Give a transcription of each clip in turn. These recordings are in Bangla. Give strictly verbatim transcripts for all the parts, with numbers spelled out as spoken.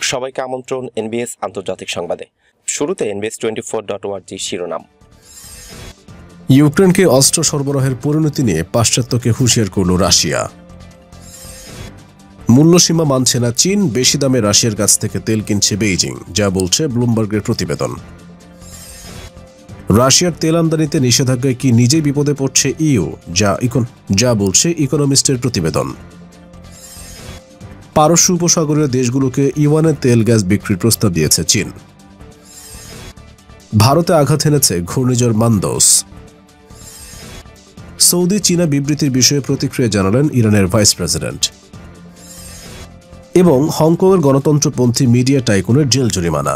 সবাইকে আমন্ত্রণ এনবিএস আন্তর্জাতিক সংবাদে। শুরুতে NBS twenty four dot ORG শিরোনাম। ইউক্রেনকে অস্ত্র সরবরাহের পরিণতি নিয়ে পাশ্চাত্যকে হুঁশিয়ার করল রাশিয়া। মূল্যসীমা মানছে না চীন, বেশি দামে রাশিয়ার কাছ থেকে তেল কিনছে বেইজিং, যা বলছে ব্লুমবার্গের প্রতিবেদন। রাশিয়ার তেল আমদানিতে নিষেধাজ্ঞায় কি নিজেই বিপদে পড়ছে ইইউ, যা যা বলছে ইকোনমিস্টের প্রতিবেদন। পারস্য উপসাগরীয় দেশগুলোকে ইউয়ানে তেল গ্যাস বিক্রির প্রস্তাব দিয়েছে চীন। ভারতে আঘাত এনেছে ঘূর্ণিঝড় মান্দোস। সৌদি চীনা বিবৃতির বিষয়ে প্রতিক্রিয়া জানালেন ইরানের ভাইস প্রেসিডেন্ট। এবং হংকংয়ের গণতন্ত্রপন্থী মিডিয়া টাইকুনের জেল জরিমানা।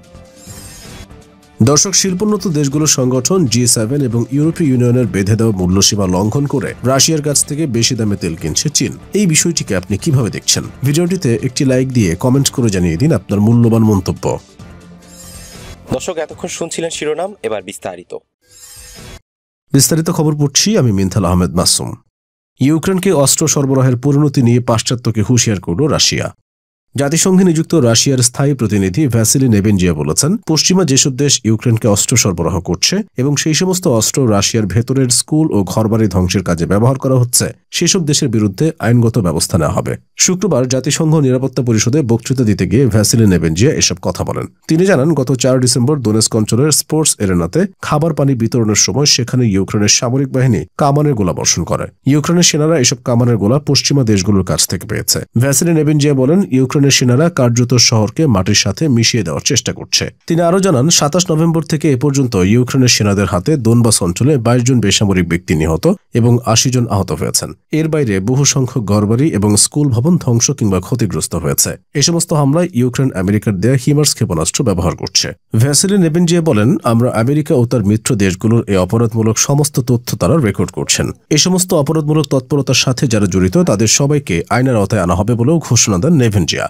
দর্শক, শিল্পোন্নত দেশগুলোর সংগঠন জি সেভেন এবং ইউরোপীয় ইউনিয়নের বেঁধে দেওয়া মূল্যসীমা লঙ্ঘন করে রাশিয়ার কাছ থেকে বেশি দামে তেল কিনছে চীন। এই বিষয়টিকে আপনি কিভাবে দেখছেন? ভিডিওটিতে একটি লাইক দিয়ে কমেন্ট করে জানিয়ে দিন আপনার মূল্যবান মন্তব্য। দর্শক, এতক্ষণ শুনছিলেন শিরোনাম, এবার বিস্তারিত বিস্তারিত খবর পড়ছি আমি মিনথাল আহমেদ মাসুম। ইউক্রেনকে অস্ত্র সরবরাহের পরিণতি নিয়ে পাশ্চাত্যকে হুঁশিয়ার করল রাশিয়া। জাতিসংঘে নিযুক্ত রাশিয়ার স্থায়ী প্রতিনিধি ভ্যাসিলি নেবেনজিয়া বলেছেন, পশ্চিমা যেসব দেশ ইউক্রেনকে অস্ত্র সরবরাহ করছে এবং সেই সমস্ত অস্ত্র রাশিয়ার ভেতরের স্কুল ও ঘরবাড়ি ধ্বংসের কাজে ব্যবহার করা হচ্ছে, সেসব দেশের বিরুদ্ধে আইনগত ব্যবস্থা নেওয়া হবে। শুক্রবার জাতিসংঘ নিরাপত্তা পরিষদে বক্তৃতা দিতে গিয়ে ভ্যাসিলি নেবেনজিয়া এসব কথা বলেন। তিনি জানান, গত চার ডিসেম্বর দোনেস্ক অঞ্চলের স্পোর্টস এরেনাতে খাবার পানি বিতরণের সময় সেখানে ইউক্রেনের সামরিক বাহিনী কামানের গোলাবর্ষণ করে। ইউক্রেনের সেনারা এসব কামানের গোলা পশ্চিমা দেশগুলোর কাছ থেকে পেয়েছে। ভ্যাসিলি নেবেনজিয়া বলেন, ইউক্রেনের সেনারা কার্যত শহরকে মাটির সাথে মিশিয়ে দেওয়ার চেষ্টা করছে। তিনি আরও জানান, সাতাশ নভেম্বর থেকে এ পর্যন্ত ইউক্রেনের সেনাদের হাতে দোনবাস অঞ্চলে বাইশ জন বেসামরিক ব্যক্তি নিহত এবং আশি জন আহত হয়েছেন। এর বাইরে বহু সংখ্যক ঘরবাড়ি এবং স্কুল ভবন ধ্বংস কিংবা ক্ষতিগ্রস্ত হয়েছে। এ সমস্ত হামলায় ইউক্রেন আমেরিকার দেয়া হিমার্স ক্ষেপণাস্ত্র ব্যবহার করছে। ভ্যাসিলি নেবেনজিয়া বলেন, আমরা আমেরিকা ও তার মিত্র দেশগুলোর এই অপরাধমূলক সমস্ত তথ্য তারা রেকর্ড করছেন। এ সমস্ত অপরাধমূলক তৎপরতার সাথে যারা জড়িত তাদের সবাইকে আইনের আওতায় আনা হবে বলেও ঘোষণা দেন নেবেনজিয়া।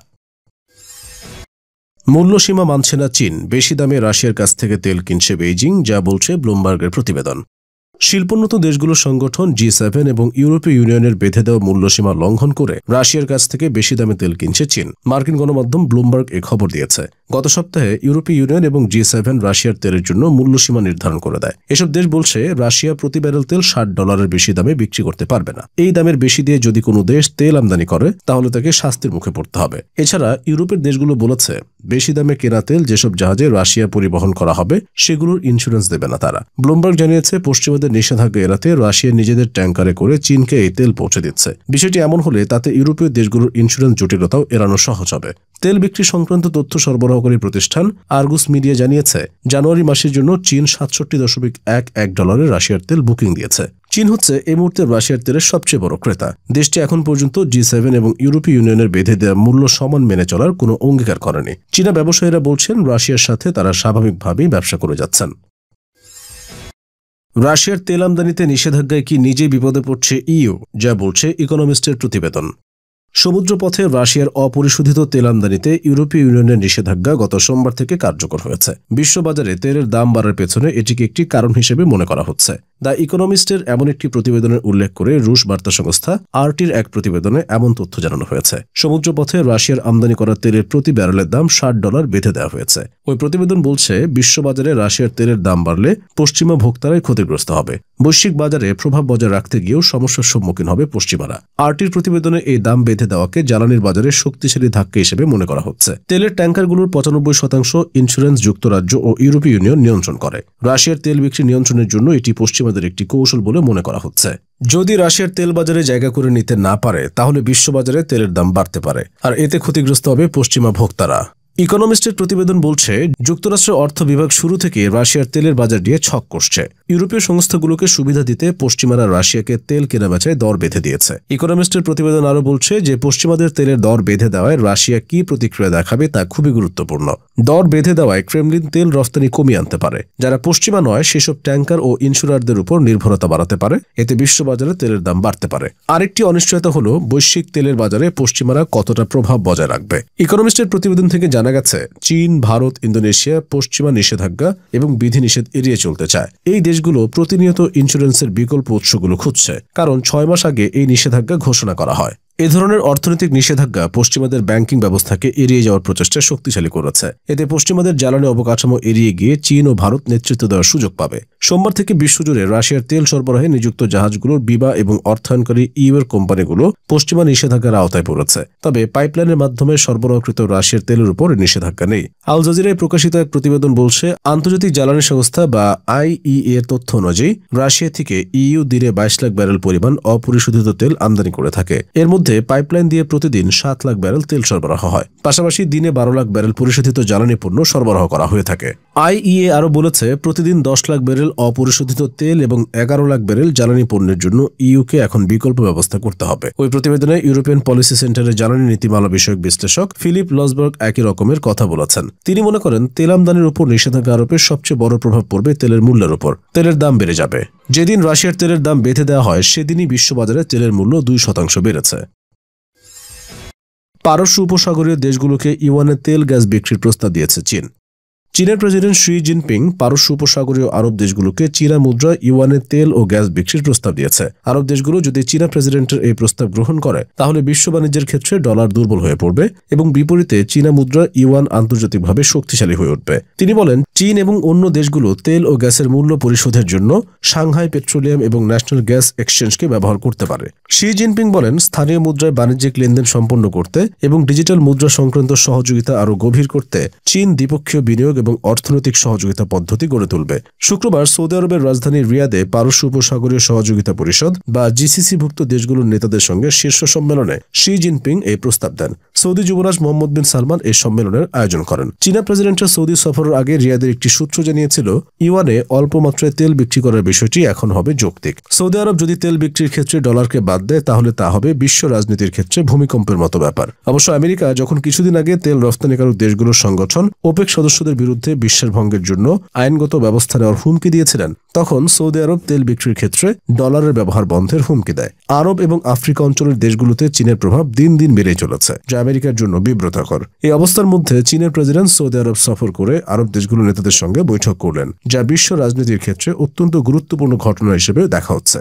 মূল্যসীমা মানছে না চীন, বেশি দামে রাশিয়ার কাছ থেকে তেল কিনছে বেইজিং, যা বলছে ব্লুমবার্গের প্রতিবেদন। শিল্পোন্নত দেশগুলোর সংগঠন জি সেভেন এবং ইউরোপীয় ইউনিয়নের বেঁধে দেওয়া মূল্যসীমা লঙ্ঘন করে রাশিয়ার কাছ থেকে বেশি দামে তেল কিনছে চীন। মার্কিন গণমাধ্যম ব্লুমবার্গ এ খবর দিয়েছে। গত সপ্তাহে ইউরোপীয় ইউনিয়ন এবং জি সেভেন রাশিয়ার তেলের জন্য মূল্যসীমা নির্ধারণ করে দেয়। এসব দেশ বলছে রাশিয়া প্রতি ব্যারেল তেল ষাট ডলারের বেশি দামে বিক্রি করতে পারবে না। এই দামের বেশি দিয়ে যদি কোনো দেশ তেল আমদানি করে তাহলে তাকে শাস্তির মুখে পড়তে হবে। এছাড়া ইউরোপের দেশগুলো বলেছে, বেশি দামে কেনা তেল যেসব জাহাজে রাশিয়া পরিবহন করা হবে সেগুলোর ইন্স্যুরেন্স দেবে না তারা। ব্লুমবার্গ জানিয়েছে, পশ্চিমাদের নিষেধাজ্ঞা এড়াতে রাশিয়া নিজেদের ট্যাঙ্কারে করে চীনকে এই তেল পৌঁছে দিচ্ছে। বিষয়টি এমন হলে তাতে ইউরোপীয় দেশগুলোর ইন্স্যুরেন্স জটিলতাও এড়ানো সহজ হবে। তেল বিক্রি সংক্রান্ত তথ্য সরবরাহকারী প্রতিষ্ঠান আর্গুস মিডিয়া জানিয়েছে, জানুয়ারি মাসের জন্য চীন সাতষট্টি দশমিক এক এক ডলারে রাশিয়ার তেল বুকিং দিয়েছে। চীন হচ্ছে এই মুহূর্তে রাশিয়ার তেলের সবচেয়ে বড় ক্রেতা। দেশটি এখন পর্যন্ত জি সেভেন এবং ইউরোপীয় ইউনিয়নের বেঁধে দেওয়া মূল্য সমান মেনে চলার কোনো অঙ্গীকার করেনি। চীনা ব্যবসায়ীরা বলছেন, রাশিয়ার সাথে তারা স্বাভাবিকভাবেই ব্যবসা করে যাচ্ছেন। রাশিয়ার তেল আমদানিতে নিষেধাজ্ঞায় কি নিজেই বিপদে পড়ছে ইইউ, যা বলছে ইকোনমিস্টের প্রতিবেদন। সমুদ্রপথে রাশিয়ার অপরিশোধিত তেল আমদানিতে ইউরোপীয় ইউনিয়নের নিষেধাজ্ঞা গত সোমবার থেকে কার্যকর হয়েছে। বিশ্ববাজারে তেলের দাম বাড়ার পেছনে এটিকে একটি কারণ হিসেবে মনে করা হচ্ছে। দ্য ইকোনমিস্টের এমন একটি প্রতিবেদনের উল্লেখ করে রুশ বার্তা সংস্থা আরটির এক প্রতিবেদনে এমন তথ্য জানানো হয়েছে। সমুদ্রপথে রাশিয়ার আমদানি করা তেলের প্রতি ব্যারেলের দাম ষাট ডলার বেঁধে দেওয়া হয়েছে। ওই প্রতিবেদন বলছে, বিশ্ববাজারে রাশিয়ার তেলের দাম বাড়লে পশ্চিমা ভোক্তারাই ক্ষতিগ্রস্ত হবে। বৈশ্বিক বাজারে প্রভাব বজায় রাখতে গিয়েও সমস্যার সম্মুখীন হবে পশ্চিমারা। আরটির প্রতিবেদনে এই দাম বেঁধে দেওয়াকে জ্বালানির বাজারে শক্তিশালী ধাক্কা হিসেবে মনে করা হচ্ছে। তেলের ট্যাঙ্কারগুলোর পঁচানব্বই শতাংশ ইন্স্যুরেন্স যুক্তরাজ্য ও ইউরোপীয় ইউনিয়ন নিয়ন্ত্রণ করে। রাশিয়ার তেল বিক্রি নিয়ন্ত্রণের জন্য এটি পশ্চিমাদের একটি কৌশল বলে মনে করা হচ্ছে। যদি রাশিয়ার তেল বাজারে জায়গা করে নিতে না পারে তাহলে বিশ্ববাজারে তেলের দাম বাড়তে পারে, আর এতে ক্ষতিগ্রস্ত হবে পশ্চিমা ভোক্তারা। ইকোনমিস্টের প্রতিবেদন বলছে, যুক্তরাষ্ট্রের অর্থ বিভাগ শুরু থেকে রাশিয়ার তেলের বাজার দিয়ে ছক কষছে। ইউরোপীয় সংস্থাগুলোকে সুবিধা দিতে পশ্চিমারা রাশিয়াকে তেল কেনাবেচায় দর বেঁধে দিয়েছে। ইকোনমিস্টের প্রতিবেদন আরও বলছে যে পশ্চিমাদের তেলের দর বেঁধে দেওয়ায় রাশিয়া কি প্রতিক্রিয়া দেখাবে তা খুবই গুরুত্বপূর্ণ। দর বেঁধে দেওয়ায় ক্রেমলিন তেল রফতানি কমিয়ে আনতে পারে। যারা পশ্চিমা নয় সেসব ট্যাঙ্কার ও ইন্স্যুরারদের উপর নির্ভরতা বাড়াতে পারে। এতে বিশ্ববাজারে তেলের দাম বাড়তে পারে। আরেকটি অনিশ্চয়তা হল বৈশ্বিক তেলের বাজারে পশ্চিমারা কতটা প্রভাব বজায় রাখবে। ইকোনমিস্টের প্রতিবেদন থেকে জানা গেছে, চীন, ভারত, ইন্দোনেশিয়া পশ্চিমা নিষেধাজ্ঞা এবং বিধিনিষেধ এড়িয়ে চলতে চায়। এই দেশগুলো প্রতিনিয়ত ইন্স্যুরেন্সের বিকল্প উৎসগুলো খুঁজছে, কারণ ছয় মাস আগে এই নিষেধাজ্ঞা ঘোষণা করা হয়। এ ধরনের অর্থনৈতিক নিষেধাজ্ঞা পশ্চিমাদের ব্যাংকিং ব্যবস্থাকে এড়িয়ে যাওয়ার প্রচেষ্টা শক্তিশালী করেছে। এতে পশ্চিমাদের জ্বালানি অবকাঠামো এড়িয়ে গিয়ে চীন ও ভারত নেতৃত্ব দেওয়ার সুযোগ পাবে। সোমবার থেকে বিশ্বজুড়ে রাশিয়ার তেল সরবরাহে নিযুক্ত জাহাজগুলোর বিমা এবং অর্থায়নকারী ইউ এর কোম্পানিগুলো পশ্চিমা নিষেধাজ্ঞার আওতায় পড়েছে। তবে পাইপলাইনের মাধ্যমে সরবরাহকৃত রাশিয়ার তেলের উপর নিষেধাজ্ঞা নেই। আল জাজিরায় প্রকাশিত এক প্রতিবেদন বলছে, আন্তর্জাতিক জ্বালানি সংস্থা বা আই ই এ এর তথ্য অনুযায়ী রাশিয়া থেকে ইইউ দিনে বাইশ লাখ ব্যারেল পরিমাণ অপরিশোধিত তেল আমদানি করে থাকে। এর মধ্যে পাইপলাইন দিয়ে প্রতিদিন সাত লাখ ব্যারেল তেল সরবরাহ হয়। পাশাপাশি দিনে বারো লাখ ব্যারেল পরিশোধিত জ্বালানি পণ্য সরবরাহ করা হয়ে থাকে। আই ই এ আরও বলেছে, প্রতিদিন দশ লাখ ব্যারেল অপরিশোধিত তেল এবং এগারো লাখ ব্যারেল জ্বালানি পণ্যের জন্য ইইউকে এখন বিকল্প ব্যবস্থা করতে হবে। ওই প্রতিবেদনে ইউরোপিয়ান পলিসি সেন্টারের জ্বালানি নীতিমালা বিষয়ক বিশ্লেষক ফিলিপ লসবার্গ একই রকমের কথা বলেছেন। তিনি মনে করেন, তেল আমদানির উপর নিষেধাজ্ঞা আরোপের সবচেয়ে বড় প্রভাব পড়বে তেলের মূল্যের উপর। তেলের দাম বেড়ে যাবে। যেদিন রাশিয়ার তেলের দাম বেঁধে দেওয়া হয়, সেদিনই বিশ্ববাজারে তেলের মূল্য দুই শতাংশ বেড়েছে। পারস্য উপসাগরীয় দেশগুলোকে ইউয়ানে তেল গ্যাস বিক্রির প্রস্তাব দিয়েছে চীন। চীনের প্রেসিডেন্ট শি জিনপিং পারস্য উপসাগরীয় আরব দেশগুলোকে চীনা মুদ্রা ইউয়ানে তেল ও গ্যাস বিক্রির প্রস্তাব দিয়েছে। আরব দেশগুলো যদি চীনা প্রেসিডেন্টের এই প্রস্তাব গ্রহণ করে, তাহলে বিশ্ব বাণিজ্যের ক্ষেত্রে ডলার দুর্বল হয়ে পড়বে এবং বিপরীতে চীনা মুদ্রা ইউয়ান আন্তর্জাতিকভাবে শক্তিশালী হয়ে উঠবে। তিনি বলেন, চীন এবং অন্য দেশগুলো তেল ও গ্যাসের মূল্য পরিশোধের জন্য সাংহাই পেট্রোলিয়াম এবং ন্যাশনাল গ্যাস এক্সচেঞ্জকে ব্যবহার করতে পারে। শি জিনপিং বলেন, স্থানীয় মুদ্রায় বাণিজ্যিক লেনদেন সম্পন্ন করতে এবং ডিজিটাল মুদ্রা সংক্রান্ত সহযোগিতা আরও গভীর করতে চীন দ্বিপক্ষীয় বিনিয়োগ এবং অর্থনৈতিক সহযোগিতা পদ্ধতি গড়ে তুলবে। শুক্রবার সৌদি আরবের রাজধানী রিয়াদে পারস্য উপসাগরীয় সহযোগিতা পরিষদ বা জিসিসিভুক্ত দেশগুলোর নেতাদের সঙ্গে শীর্ষ সম্মেলনে শি জিনপিং এই প্রস্তাব দেন। সৌদি যুবরাজ মোহাম্মদ বিন সালমান এই সম্মেলনের আয়োজন করেন। চীনা প্রেসিডেন্টের সৌদি সফরের আগে রিয়াদের একটি সূত্র জানিয়েছিল, ইউয়ানে অল্প মাত্রায় তেল বিক্রি করার বিষয়টি এখন হবে যৌক্তিক। সৌদি আরব যদি তেল বিক্রির ক্ষেত্রে ডলারকে বাদ দেয়, তাহলে তা হবে বিশ্ব রাজনীতির ক্ষেত্রে ভূমিকম্পের মতো ব্যাপার। অবশ্য আমেরিকা যখন কিছুদিন আগে তেল রপ্তানিকারক দেশগুলোর সংগঠন ওপেক সদস্যদের বিরুদ্ধে বিশ্বাস ভঙ্গের জন্য আইনগত ব্যবস্থা নেওয়ার হুমকি দিয়েছিলেন, তখন সৌদি আরব তেল বিক্রির ক্ষেত্রে ডলারের ব্যবহার বন্ধের হুমকি দেয়। আরব এবং আফ্রিকা অঞ্চলের দেশগুলোতে চীনের প্রভাব দিন দিন বেড়েই চলেছে, যা আমেরিকার জন্য বিব্রতকর। এই অবস্থার মধ্যে চীনের প্রেসিডেন্ট সৌদি আরব সফর করে আরব দেশগুলোর নেতাদের সঙ্গে বৈঠক করলেন, যা বিশ্ব রাজনীতির ক্ষেত্রে অত্যন্ত গুরুত্বপূর্ণ ঘটনা হিসেবে দেখা হচ্ছে।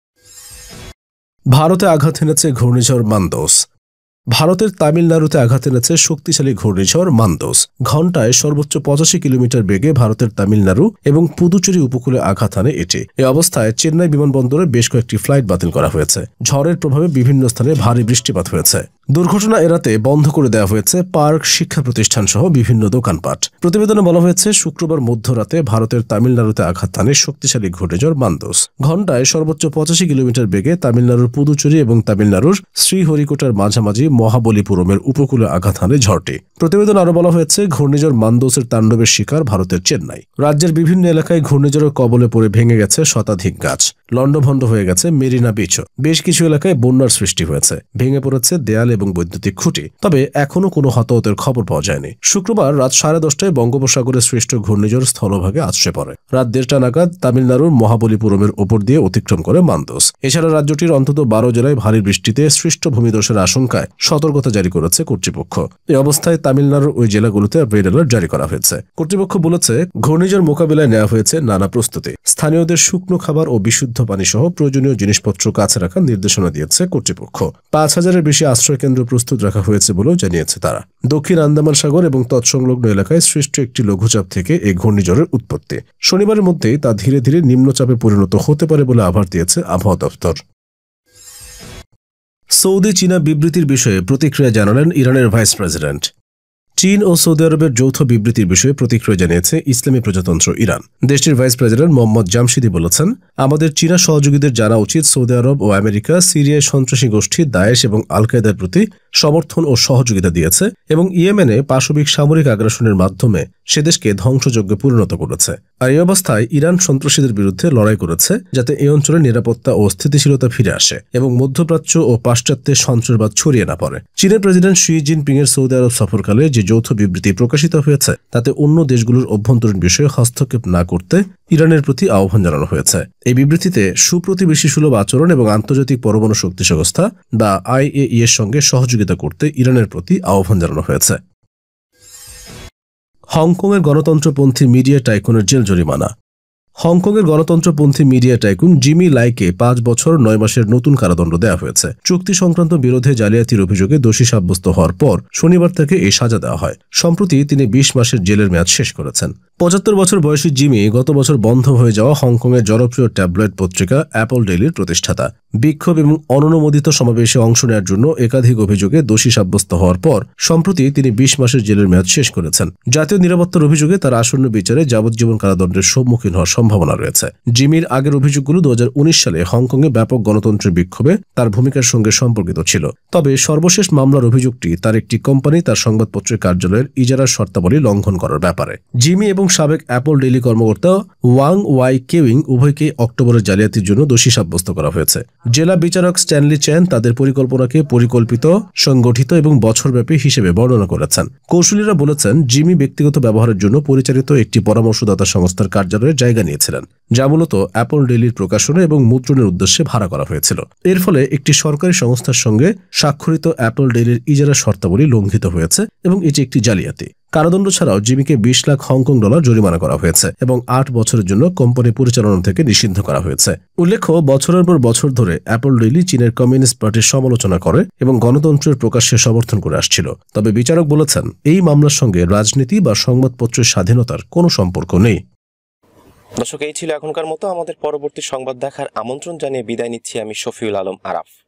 ভারতে আঘাত এনেছে ঘূর্ণিঝড় মানদোস। ভারতের তামিলনাড়ুতে আঘাত এনেছে শক্তিশালী ঘূর্ণিঝড় মানদোস। ঘণ্টায় সর্বোচ্চ পঁচাশি কিলোমিটার বেগে ভারতের তামিলনাড়ু এবং পুদুচেরি উপকূলে আঘাত আনে এটি। এ অবস্থায় চেন্নাই বিমানবন্দরে বেশ কয়েকটি ফ্লাইট বাতিল করা হয়েছে। ঝড়ের প্রভাবে বিভিন্ন স্থানে ভারী বৃষ্টিপাত হয়েছে। দুর্ঘটনা এড়াতে বন্ধ করে দেওয়া হয়েছে পার্ক, শিক্ষা প্রতিষ্ঠান সহ বিভিন্ন দোকানপাট। প্রতিবেদনে বলা হয়েছে, শুক্রবার মধ্যরাতে ভারতের তামিলনাড়ুতে আঘাত আনে শক্তিশালী ঘূর্ণিঝড় মানদোস। ঘণ্টায় সর্বোচ্চ পঁচাশি কিলোমিটার বেগে তামিলনাড়ুর পুদুচেরি এবং তামিলনাড়ুর শ্রীহরিকোটার মাঝামাঝি মহাবলীপুরমের উপকূলে আঘাত হানে ঝড়টি। প্রতিবেদন আরও বলা হয়েছে, ঘূর্ণিঝড় মানদোসের তাণ্ডবের শিকার ভারতের চেন্নাই। রাজ্যের বিভিন্ন এলাকায় ঘূর্ণিঝড়ের কবলে পড়ে ভেঙে গেছে শতাধিক গাছ, লণ্ডভণ্ড হয়ে গেছে মেরিনা বিচও। বেশ কিছু এলাকায় বন্যার সৃষ্টি হয়েছে, ভেঙে পড়েছে দেয়াল এবং বৈদ্যুতিক খুঁটি। তবে এখনও কোনো হতাহতের খবর পাওয়া যায়নি। শুক্রবার রাত সাড়ে দশটায় বঙ্গোপসাগরে সৃষ্ট ঘূর্ণিঝড় স্থলভাগে আছড়ে পড়ে। রাত দেড়টা নাগাদ তামিলনাড়ুর মহাবলীপুরমের ওপর দিয়ে অতিক্রম করে মানদোস। এছাড়া রাজ্যটির অন্তত বারো জেলায় ভারী বৃষ্টিতে সৃষ্ট ভূমিধসের আশঙ্কায় সতর্কতা জারি করেছে কর্তৃপক্ষ। এই অবস্থায় তামিলনাড়ুর ওই জেলাগুলোতে রেড অ্যালার্ট জারি করা হয়েছে। কর্তৃপক্ষ বলেছে, ঘূর্ণিঝড় মোকাবিলায় নেওয়া হয়েছে নানা প্রস্তুতি। স্থানীয়দের শুকনো খাবার ও বিশুদ্ধ পানি সহ প্রয়োজনীয় জিনিসপত্র কাছে রাখার নির্দেশনা দিয়েছে কর্তৃপক্ষ। পাঁচ হাজারের বেশি আশ্রয় কেন্দ্র প্রস্তুত রাখা হয়েছে বলেও জানিয়েছে তারা। দক্ষিণ আন্দামান সাগর এবং তৎসংলগ্ন এলাকায় সৃষ্ট একটি লঘুচাপ থেকে এই ঘূর্ণিঝড়ের উৎপত্তি। শনিবারের মধ্যেই তা ধীরে ধীরে নিম্নচাপে পরিণত হতে পারে বলে আভাস দিয়েছে আবহাওয়া দপ্তর। সৌদি চীনা বিবৃতির বিষয়ে প্রতিক্রিয়া জানালেন ইরানের ভাইস প্রেসিডেন্ট। চীন ও সৌদি আরবের যৌথ বিবৃতির বিষয়ে প্রতিক্রিয়া জানিয়েছে ইসলামী প্রজাতন্ত্র ইরান। দেশটির ভাইস প্রেসিডেন্ট মোহাম্মদ জামশিদি বলেছেন, আমাদের চীনা সহযোগীদের জানা উচিত সৌদি আরব ও আমেরিকা সিরিয়ায় সন্ত্রাসী গোষ্ঠী দায়েশ এবং আল কায়েদার প্রতি সমর্থন ও সহযোগিতা দিয়েছে এবং ইয়েমেনে পাশবিক সামরিক আগ্রাসনের মাধ্যমে সে দেশকে ধ্বংসযজ্ঞে পরিণত করেছে। আর এই অবস্থায় ইরান সন্ত্রাসীদের বিরুদ্ধে লড়াই করেছে যাতে এই অঞ্চলের নিরাপত্তা ও স্থিতিশীলতা ফিরে আসে এবং মধ্যপ্রাচ্য ও পাশ্চাত্যে সন্ত্রাসবাদ ছড়িয়ে না পড়ে। চীনের প্রেসিডেন্ট শি জিনপিং এর সৌদি আরব সফরকালে যে যৌথ বিবৃতি প্রকাশিত হয়েছে, তাতে অন্য দেশগুলোর অভ্যন্তরীণ বিষয়ে হস্তক্ষেপ না করতে ইরানের প্রতি আহ্বান জানানো হয়েছে। এই বিবৃতিতে সুপ্রতিবেশী সুলভ আচরণ এবং আন্তর্জাতিক পরমাণু শক্তি সংস্থা বা আই এ ই এর সঙ্গে সহযোগিতা করতে ইরানের প্রতি আহ্বান জানানো হয়েছে। হংকংয়ের গণতন্ত্রপন্থী মিডিয়া টাইকুনের জেল জরিমানা। হংকংয়ের গণতন্ত্রপন্থী মিডিয়া টাইকুন জিমি লাইকে পাঁচ বছর নয় মাসের নতুন কারাদণ্ড দেওয়া হয়েছে। চুক্তি সংক্রান্ত বিরোধে জালিয়াতির অভিযোগে দোষী সাব্যস্ত হওয়ার পর শনিবার তাকে এই সাজা দেওয়া হয়। সম্প্রতি তিনি বিশ মাসের জেলের মেয়াদ শেষ করেছেন। পঁচাত্তর বছর বয়সী জিমি গত বছর বন্ধ হয়ে যাওয়া হংকংয়ের জনপ্রিয় ট্যাবলয়েড পত্রিকা অ্যাপল ডেইলির প্রতিষ্ঠাতা। বিক্ষোভ এবং অননুমোদিত সমাবেশে অংশ নেওয়ার জন্য একাধিক অভিযোগে দোষী সাব্যস্ত হওয়ার পর সম্প্রতি তিনি বিশ মাসের জেলের মেয়াদ শেষ করেছেন। জাতীয় নিরাপত্তার অভিযোগে তার আসন্ন বিচারে যাবজ্জীবন কারাদণ্ডের সম্মুখীন হওয়ার সম্ভাবনা রয়েছে। জিমির আগের অভিযোগগুলো দু হাজার উনিশ সালে হংকংয়ে ব্যাপক গণতন্ত্রের বিক্ষোভে তার ভূমিকার সঙ্গে সম্পর্কিত ছিল। তবে সর্বশেষ মামলার অভিযোগটি তার একটি কোম্পানি তার সংবাদপত্রের কার্যালয়ের ইজারার শর্তাবলী লঙ্ঘন করার ব্যাপারে। জিমি এবং সাবেক অ্যাপল ডেইলি কর্মকর্তা ওয়াং ওয়াই কেউইং উভয়কে অক্টোবরের জালিয়াতির জন্য দোষী সাব্যস্ত করা হয়েছে। জেলা বিচারক স্ট্যানলি চ্যান তাদের পরিকল্পনাকে পরিকল্পিত, সংগঠিত এবং বছরব্যাপী হিসেবে বর্ণনা করেছেন। কৌশলীরা বলেছেন জিমি ব্যক্তিগত ব্যবহারের জন্য পরিচালিত একটি পরামর্শদাতা সংস্থার কার্যালয়ে জায়গা নিয়েছিলেন, যা মূলত অ্যাপল ডেইলির প্রকাশনা এবং মুদ্রণের উদ্দেশ্যে ভাড়া করা হয়েছিল। এর ফলে একটি সরকারি সংস্থার সঙ্গে স্বাক্ষরিত অ্যাপল ডেইলির ইজারা শর্তাবলী লঙ্ঘিত হয়েছে এবং এটি একটি জালিয়াতি। কারাদণ্ড ছাড়াও জিমিকে বিশ লাখ হংকং ডলার জরিমানা করা হয়েছে এবং আট বছরের জন্য কোম্পানি পরিচালনা থেকে নিষিদ্ধ করা হয়েছে। উল্লেখ্য, বছরের পর বছর ধরে অ্যাপল ডেইলি চীনের কমিউনিস্ট পার্টির সমালোচনা করে এবং গণতন্ত্রের প্রকাশ্যে সমর্থন করে আসছিল। তবে বিচারক বলেছেন এই মামলার সঙ্গে রাজনীতি বা সংবাদপত্রের স্বাধীনতার কোনো সম্পর্ক নেই। দর্শক, এই ছিল এখনকার মতো। আমাদের পরবর্তী সংবাদ দেখার আমন্ত্রণ জানিয়ে বিদায় নিচ্ছি আমি শফিউল আলম আরাফ।